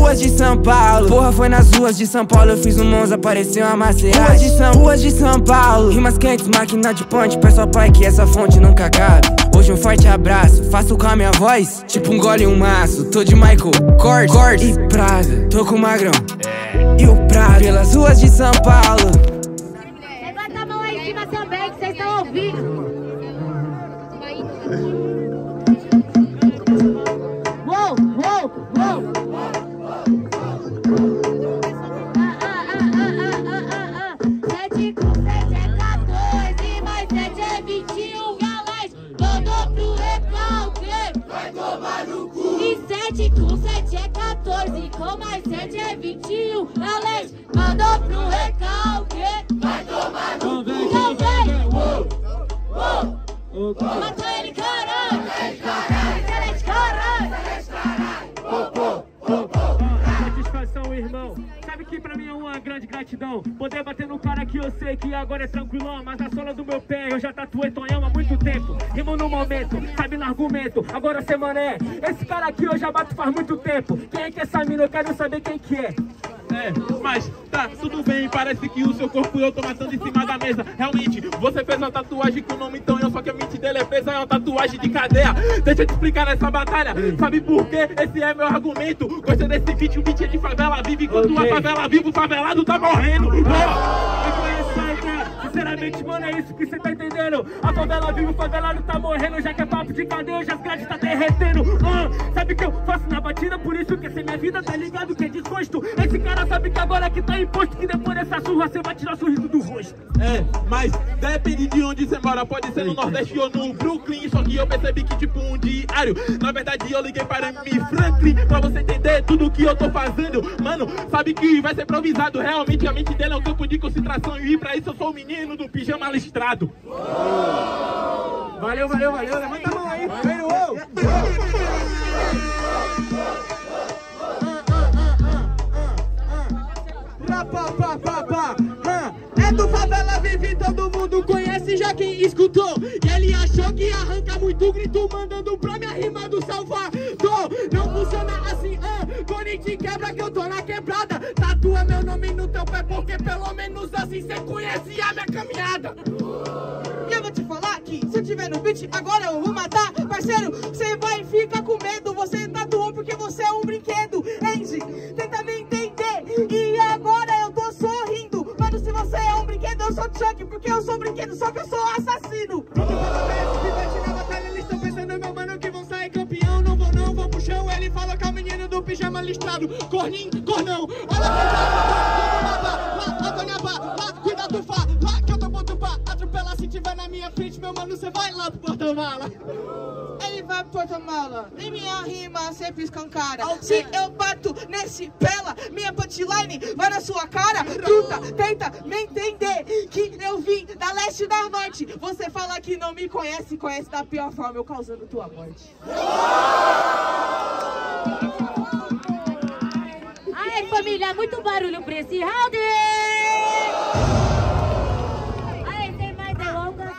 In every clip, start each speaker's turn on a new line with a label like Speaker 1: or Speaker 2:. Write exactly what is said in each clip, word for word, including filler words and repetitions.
Speaker 1: ruas de São Paulo. Porra, foi nas ruas de São Paulo, eu fiz um Monza, apareceu uma Maserati. Ruas de São, ruas de São Paulo. Rimas quentes, máquina de ponte, peço ao pai que essa fonte nunca acabe. Hoje um forte abraço, faço com a minha voz tipo um gole e um maço. Tô de Michael Kors, Kors e Prada, tô com o Magrão e o Prado. Pelas ruas de São Paulo.
Speaker 2: Levanta a mão aí em cima também, que vocês estão ouvindo. Uou, uou, uou. Ah, ah, ah, ah, ah, ah, ah. Sete com sete é quatorze, mais sete é vinte e um, galera. Mandou pro recalque. Vai tomar no cu. E sete com sete é quatorze, com mais sete é vinte e um, galera. Mandou pro recalque. Vai tomar no cu. Então vem. Uou, uou. Matou ele, caralho. Excelente, caralho.
Speaker 3: Satisfação, irmão. Sabe que pra mim é uma grande gratidão poder bater no cara que eu sei que agora é tranquilão, mas na sola do meu pé eu já tatuei Tonhão há muito tempo. Rimo no momento, sabe no argumento. Agora cê mané, esse cara aqui eu já bato faz muito tempo. Quem é que é essa mina? Eu quero saber quem que é.
Speaker 4: É, mas tá, tudo bem, parece que o seu corpo eu tô matando em cima da mesa. Realmente, você fez uma tatuagem com o nome Tonhão, só que a mente dele é presa, é uma tatuagem de cadeia. Deixa eu te explicar nessa batalha, sabe por quê? Esse é meu argumento. Gostei desse beat, o beat é de favela vive. Enquanto okay. a favela vive, o favelado tá morrendo. Sinceramente, mano, é isso que cê tá entendendo. A favela vive, o favelado tá morrendo. Já que é papo de cadeia, já as grades tá derretendo. ah, Sabe que eu faço na batida, por isso que essa é minha vida, tá ligado que é desgosto. Esse cara sabe que agora que tá imposto, que depois dessa surra cê vai tirar sorriso do rosto. É, mas depende de onde você mora. Pode ser no Nordeste ou no Brooklyn. Só que eu percebi que tipo um diário. Na verdade eu liguei para M. Franklin pra você entender tudo que eu tô fazendo. Mano, sabe que vai ser improvisado. Realmente a mente dele é um campo de concentração. E pra isso eu sou o menino do pijama listrado.
Speaker 3: Valeu, valeu, valeu. Levanta a mão aí. Vem, uou.
Speaker 5: É do Favela Vive, todo mundo conhece já quem escutou. E ele achou que arranca muito grito, mandando pra minha rima do Salvador. Não funciona assim, ah, Cone te quebra que eu tô na quebrada. Tatua meu nome no teu pé, porque pelo menos assim cê conhece a minha caminhada. E eu vou te falar que se eu tiver no beat, agora eu vou matar. Parceiro, cê vai ficar com medo. Você tatuou porque você é um brinquedo. Angie, tenta me entender. E agora eu tô sorrindo. Mano, se você é um brinquedo, eu sou Chuck, porque eu sou brinquedo, só que eu sou assassino. Na batalha, eles estão pensando, meu mano, que vão sair campeão. Não vou não, vou pro chão. Ele fala que é o menino do pijama listrado. Corninho, cornão. Olha lá, cuidado do fá. Lá que eu tô ponto pra atropelar. Se tiver na minha frente, meu mano, você vai lá pro porta-mala. Ele vai pro porta-mala. E minha rima sempre escancara. Se eu bato nesse pela, minha punchline vai na sua cara. Truta, tenta me entender que eu vim da leste e da norte. Você fala que não me conhece, conhece da pior forma, eu causando tua morte.
Speaker 2: Aê, família, muito barulho pra esse round. Aê, tem mais delongas?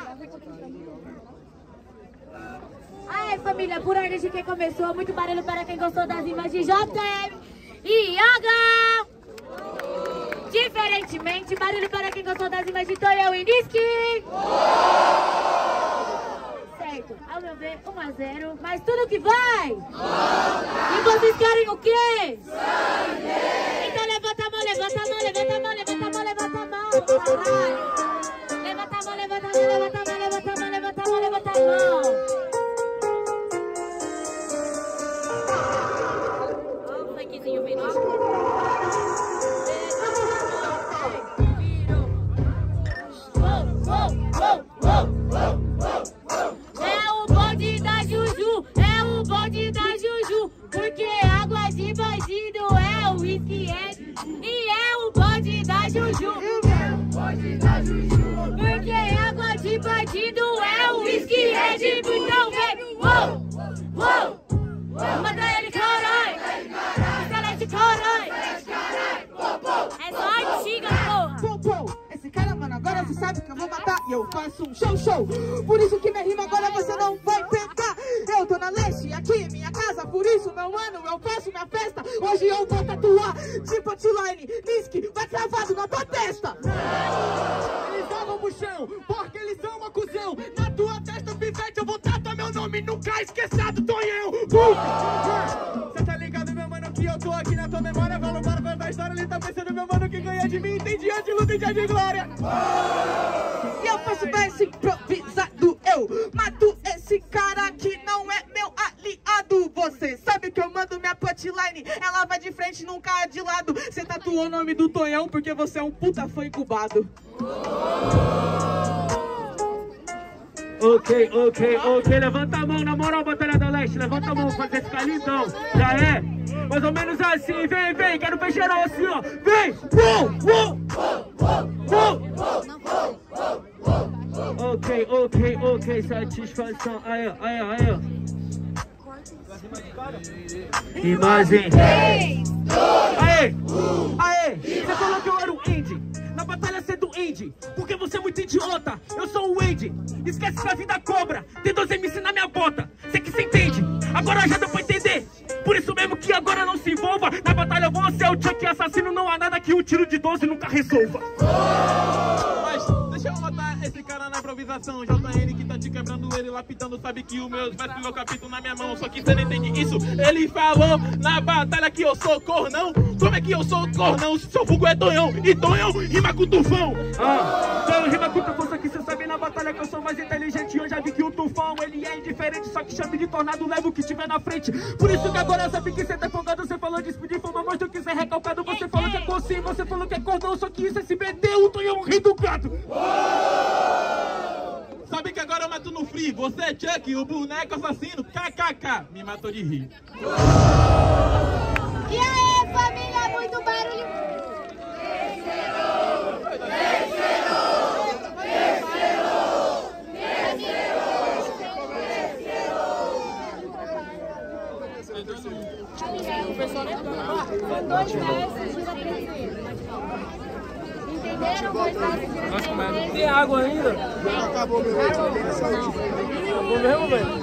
Speaker 2: Aê, família, por ordem de quem começou, muito barulho para quem gostou das rimas de J M e Yoga. Diferentemente, barulho para quem gostou das rimas de Tonhão e Niski. Certo, ao meu ver, um a zero, mas tudo que vai. E vocês querem o quê? Sangue. Então levanta a mão, levanta a mão, levanta a mão, levanta a mão, levanta a mão. Caralho. Levanta a mão, levanta a mão, levanta a mão, levanta a mão, levanta a mão, levanta a mão. É o bonde da Juju, é o bonde da Juju, porque água de bandido é o whisky Ed. E é o bonde da Juju, é o bonde da Juju, porque água de bandido é o whisky Ed. Então vem, uou, uou, manda ele caralho, excelente caralho, é só antiga porra.
Speaker 5: Esse cara, mano, agora você sabe que eu vou matar e eu faço um show, show. Por isso que minha rima agora você não vai pegar. Eu tô na leste, aqui é minha casa, por isso, meu mano, eu faço minha festa. Hoje eu vou tatuar de punchline. Nisk vai cravado na tua testa. Eles davam pro chão, porque eles são uma cuzão. Na tua testa, pivete, eu vou tatuar meu nome. Nunca esquecido, Tonhão. Cê tá ligado, meu mano, que eu tô aqui na tua memória. Falo para para da história, ele tá pensando, meu mano, que ganha de mim. Tem dia de luta e dia de glória. E eu faço verso improvisado. Eu mato esse cara que não é meu aliado. Você sabe que eu mando minha punchline, ela vai de frente, nunca é de lado. Você tatuou o nome do Tonhão porque você é um puta fã incubado.
Speaker 3: Ok, ok, ok, levanta a mão, na moral, Batalha da Leste, levanta a mão, fazer esse calidão, já é? Mais ou menos assim, vem, vem, quero ver geral assim, ó, vem! Uou, uou, uou. Ok, ok, ok, satisfação, aí, aí, aí, ó. Imagem. Aê, aê, você falou que eu era o Andy. Na batalha você é do Andy, porque você é muito idiota. Eu sou o Andy, esquece que a vida cobra. Tem dois M C na minha bota, sei que você entende. Agora já deu pra entender. Por isso mesmo que agora não se envolva. Na batalha você é o Chuck assassino. Não há nada que um tiro de doze nunca resolva.
Speaker 4: Mas deixa eu matar esse cara na improvisação. J N que tá te quebrando, ele lapidando. Sabe que o meu verso eu capito na minha mão. Só que você não entende isso. Ele falou na batalha que eu sou cornão. Como é que eu sou cornão? Seu vulgo é Tonhão. E Tonhão rima com tufão.
Speaker 3: Ah, Tonhão rima com tufão. Só que você sabe na batalha que eu sou mais inteligente. Eu já vi que o tufão ele é indiferente. Só que chame de tornado, leva o que tiver na frente. Por isso que agora eu sabe que você tá folgado. Você falou de speed, fama, mas do que você é recalcado. Você falou que é consim, você falou que é cordão. Só que isso é se meter, o Tonhão ri do gato.
Speaker 4: Sabe que agora eu mato no free. Você é Chuck, o boneco assassino. K K K. Me matou de rir.
Speaker 2: E aí, família, muito barulho. São dois versos de entenderam? Dois versos de
Speaker 3: Tem água ainda?
Speaker 2: Acabou mesmo.
Speaker 3: Acabou mesmo, velho?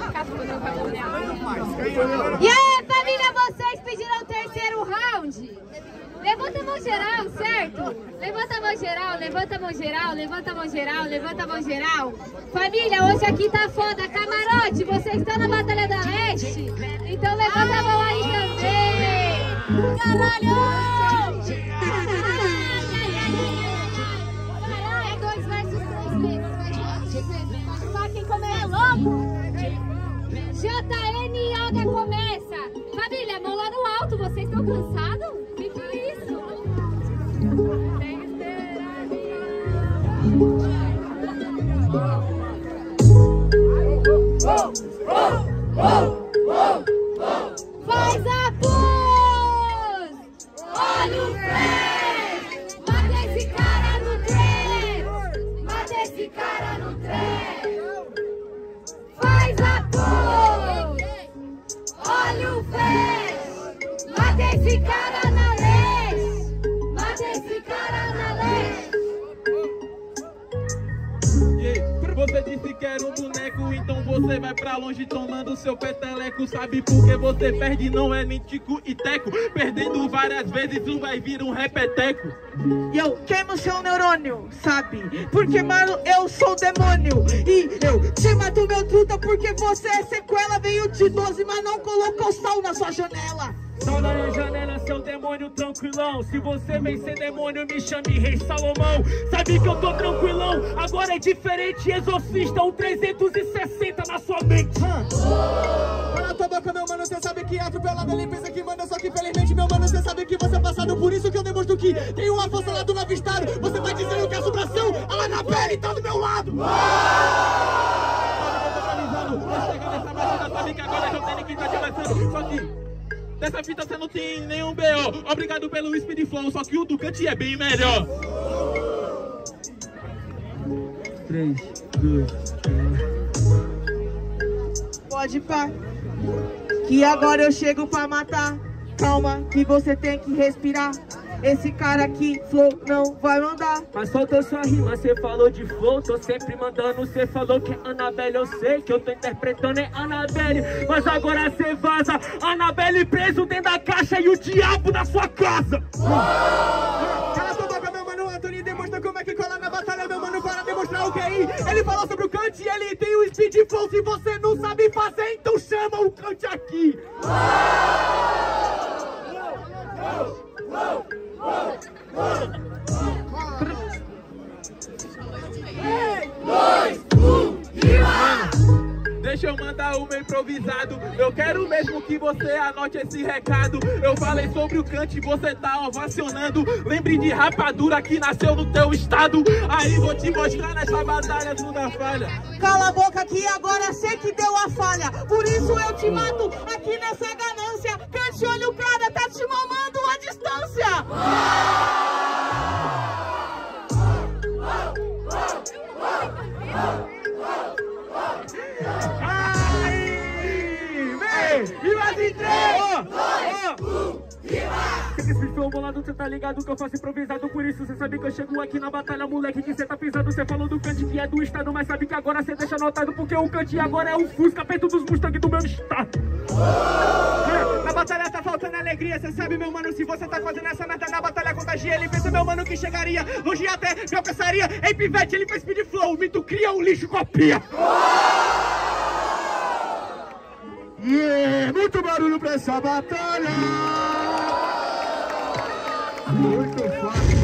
Speaker 2: E aí, família, vocês pediram o terceiro round? Levanta a mão geral, certo? Levanta a mão geral, levanta a mão geral, levanta a mão geral, levanta a mão geral. Família, hoje aqui tá foda. Camarote, vocês estão na Batalha da Leste? Então levanta a mão aí também. Caralho! É dois versus três vezes. Só quem começa é louco. J N Yoga começa. Família, mão lá no alto. Vocês estão cansados? O que que é isso? Tem que esperar. Faz a pose! Olha o frente! Mata esse cara no trem! Mata esse cara no trem! Faz a pose! Olha o frente! Mata esse cara na lei! Mata esse cara na lei!
Speaker 4: Você disse que era um boneco, então você vai pra longe tomando seu peteleco. Sabe por que você perde? Não é nem tico e teco. Perdendo várias vezes, tu vai vir um repeteco.
Speaker 5: E eu queimo seu neurônio, sabe? Porque, mano, eu sou demônio. E eu te mato, meu truta, porque você é sequela. Veio de doze, mas não colocou sal na sua janela.
Speaker 3: Só na minha janela, seu demônio tranquilão. Se você vem ser demônio, me chame Rei Salomão. Sabe que eu tô tranquilão, agora é diferente. Exorcista, um trezentos e sessenta na sua mente.
Speaker 5: Cala tua boca, meu mano, cê sabe que é atropelado. Ele pensa que manda, só que infelizmente, meu mano, cê sabe que você é passado. Por isso que eu demonstro que tem uma força lá do navistado. Você vai dizendo que a assombração, ela na pele tá do meu lado.
Speaker 4: Vai chegar nessa batida, sabe que agora eu tenho que tá te abraçando. Só que dessa fita você não tem nenhum B O. Obrigado pelo Speed Flow, só que o Ducati é bem melhor.
Speaker 3: três, dois,
Speaker 5: Pode pá, que agora eu chego pra matar. Calma, que você tem que respirar. Esse cara aqui, flow, não vai mandar.
Speaker 3: Mas faltou sua rima, cê falou de flow. Tô sempre mandando, cê falou que é Anabelle. Eu sei que eu tô interpretando é Anabelle, mas agora cê vaza. Anabelle preso dentro da caixa e o diabo na sua casa.
Speaker 5: Cala sua boca, meu mano, Anthony demonstra como é que cola na batalha, meu mano, para demonstrar o Q I. Ele falou sobre o Kant e ele tem o speed flow. Se você não sabe fazer, então chama o Kant aqui.
Speaker 4: Deixa eu mandar o meu improvisado. Eu quero mesmo que você anote esse recado. Eu falei sobre o Kant e você tá ovacionando. Lembre de rapadura que nasceu no teu estado. Aí vou te mostrar nessa batalha toda falha.
Speaker 5: Cala a boca que agora sei que deu a falha. Por isso eu te mato aqui nessa ganância. Kant, olha o cara, tá te mamando à distância.
Speaker 4: E mais em três!
Speaker 3: Esse flow bolado, cê tá ligado que eu faço improvisado. Por isso cê sabe que eu chego aqui na batalha, moleque, que cê tá pisando. Cê falou do Kant que é do estado, mas sabe que agora cê deixa anotado, porque o Kant agora é o Fusca perto dos Mustang do meu estado.
Speaker 5: É, na batalha tá faltando alegria, cê sabe, meu mano, se você tá fazendo essa merda na batalha contagia. Ele pensa, meu mano, que chegaria longe até me alcançaria. Ei, pivete, ele fez speed flow, o mito cria, o lixo copia.
Speaker 4: Yeah, muito barulho pra essa batalha! Muito fácil.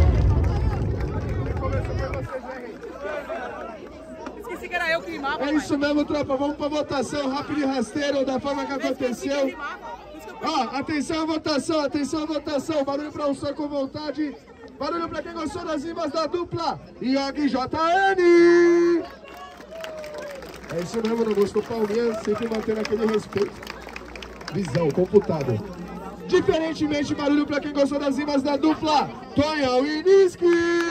Speaker 5: Esqueci que era eu que rimava.
Speaker 4: É isso mesmo, tropa. Vamos pra votação rápido e rasteiro da forma que aconteceu. Ó, atenção à votação, atenção à votação. Barulho pra um só com vontade. Barulho pra quem gostou das rimas da dupla Yogi J N. É isso mesmo, não gostou Palminha, sempre mantendo aquele respeito. Visão, computado. Diferentemente, barulho pra quem gostou das rimas da dupla Tonhão e Niski.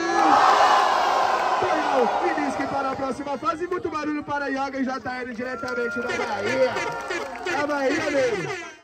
Speaker 4: Tonhão e Niski para a próxima fase. Muito barulho para Yogi J N diretamente da Bahia. Da Bahia mesmo.